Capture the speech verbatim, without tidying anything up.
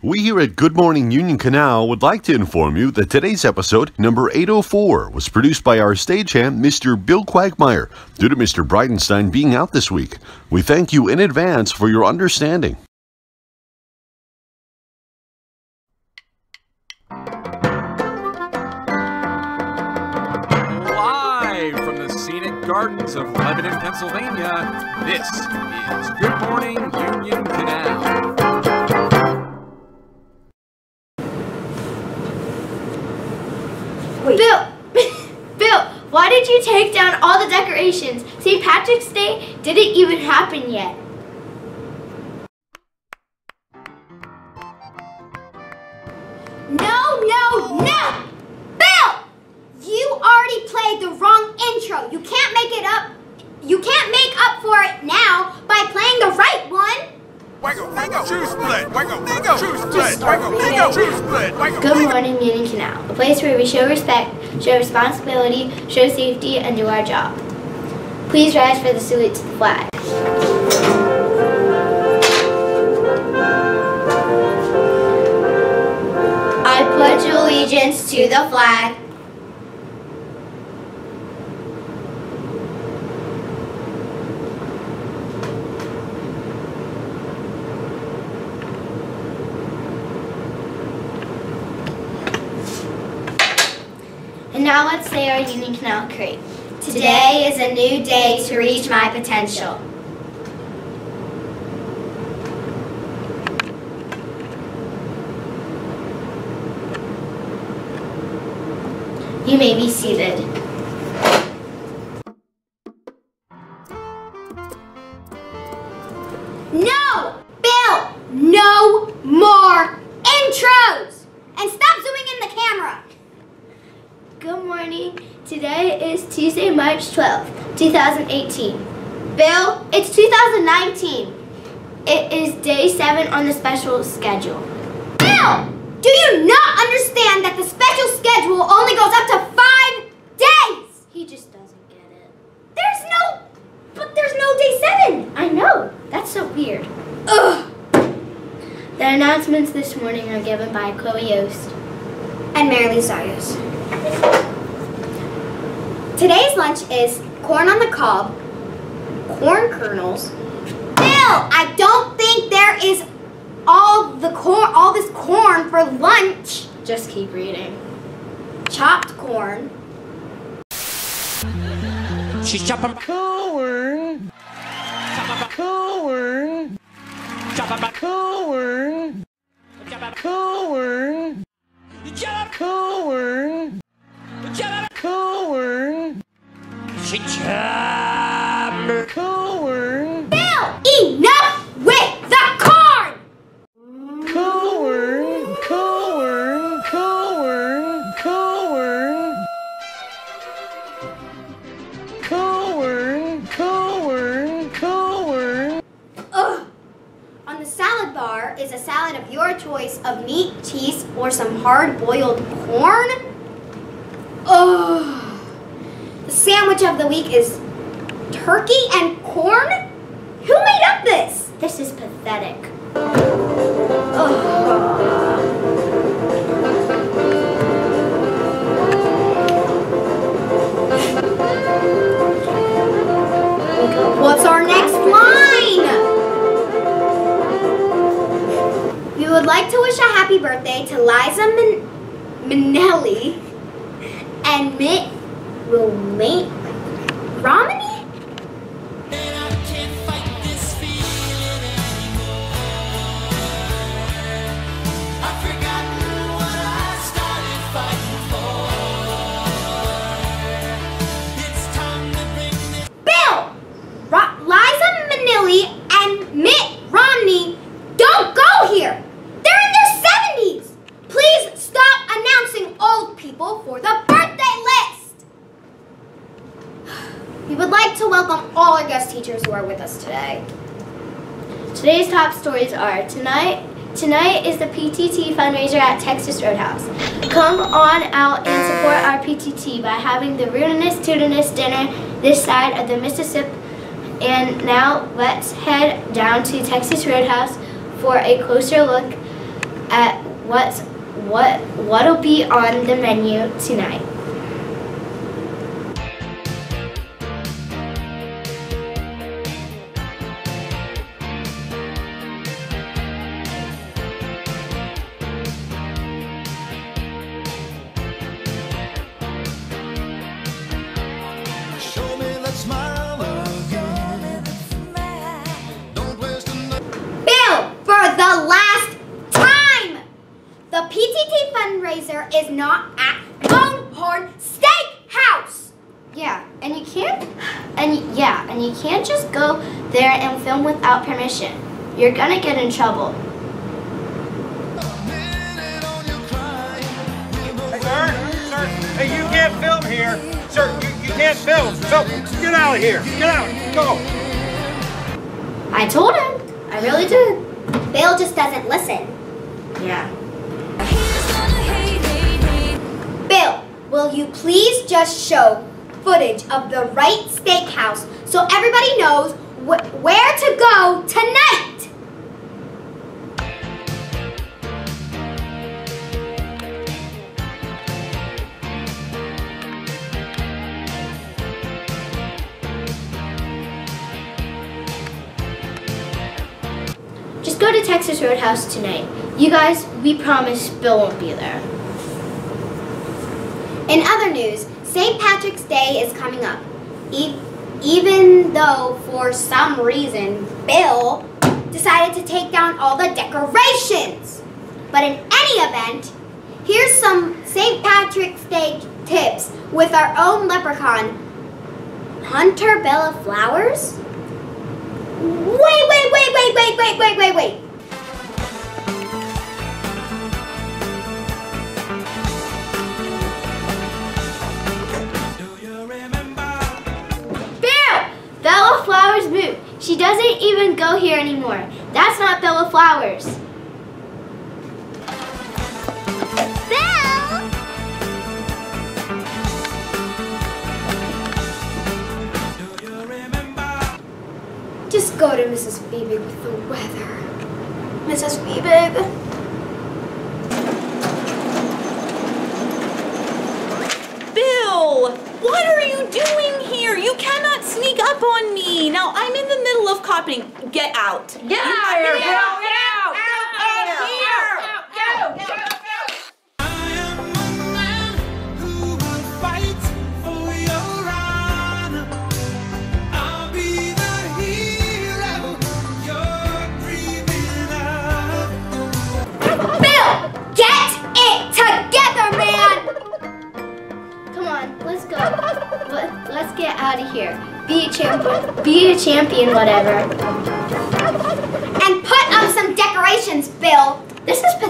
We here at Good Morning Union Canal would like to inform you that today's episode, number eight oh four, was produced by our stagehand, Mister Bill Quagmire, due to Mister Bridenstine being out this week. We thank you in advance for your understanding. Live from the scenic gardens of Lebanon, Pennsylvania, this is Good Morning Union Canal. Wait. Bill, Bill, why did you take down all the decorations? Saint Patrick's Day didn't even happen yet. No, no, no! Bill! You already played the wrong intro. You can't make it up. You can't make up for it now by playing the right one. Waggle, waggle, true split, waggle, waggle, true split, Just start waggle, reading. waggle, true split, waggle. Good Morning Union Canal, a place where we show respect, show responsibility, show safety, and do our job. Please rise for the salute to the flag. I pledge allegiance to the flag And now let's say our Union Canal Creed. Today is a new day to reach my potential. You may be seated. No! Bill! No more intros! And stop zooming in the camera! Good morning. Today is Tuesday, March twelfth, two thousand eighteen. Bill, it's two thousand nineteen. It is day seven on the special schedule. Bill, do you not understand that the special schedule only goes up to five days? He just doesn't get it. There's no, but there's no day seven. I know. That's so weird. Ugh. The announcements this morning are given by Chloe Yost and Marilee Zarios. Today's lunch is corn on the cob, corn kernels. Bill, I don't think there is all the corn, all this corn for lunch. Just keep reading. Chopped corn. She's chopping corn. Chopping corn. Chopping corn. Chopping corn. Chopping corn. Chopping corn. She chopping corn. Bill, enough with the corn. Corn, corn, corn, corn. Corn, corn, corn. Ugh. On the salad bar is a salad of your choice of meat, cheese, or some hard-boiled corn. Ugh. The sandwich of the week is turkey and corn? Who made up this? This is pathetic. Ugh. What's our next line? We would like to wish a happy birthday to Liza Min Minnelli and Mitt Romney. Romney? And Mitt Romney don't go here. They're in their seventies. Please stop announcing old people for the birthday list. We would like to welcome all our guest teachers who are with us today. Today's top stories are tonight. Tonight is the P T T fundraiser at Texas Roadhouse. Come on out and support our P T T by having the Rootinest Tootinest dinner this side of the Mississippi. And now let's head down to Texas Roadhouse for a closer look at what's what what'll be on the menu tonight. Show me that smile again. Don't waste another. Bill, for the last time, the P T T fundraiser is not at Longhorn Steakhouse. Yeah, and you can't, and yeah, and you can't just go there and film without permission. You're gonna get in trouble. Hey, sir, sir, hey, you can't film here. Sir, you, you can't film. So, get out of here. Get out. Go. I told him. I really did. Bill just doesn't listen. Yeah. Bill, will you please just show footage of the right steakhouse so everybody knows wh where to go tonight? Just go to Texas Roadhouse tonight. You guys, we promise Bill won't be there. In other news, Saint Patrick's Day is coming up. E even though, for some reason, Bill decided to take down all the decorations. But in any event, here's some Saint Patrick's Day tips with our own leprechaun, Hunter Bella Flowers. Wait, wait, wait, wait, wait, wait, wait, wait, wait. Do you remember? Bill! Bella Flowers moved. She doesn't even go here anymore. That's not Bella Flowers. Bill! Do you remember? Just go to Missus Feebig with the weather. Missus Feebig. Bill, what are you doing here? You cannot sneak up on me. Now, I'm in the middle of copying. Get out. Get out here, Bill. Get out. Get out here. Go. I am a man who will fight for your honor. I'll be the hero you're dreaming of. Bill! Get it together, man! Come on, let's go. Let, let's get out of here. Be a champion, be a champion, whatever. And put up some decorations, Bill. This is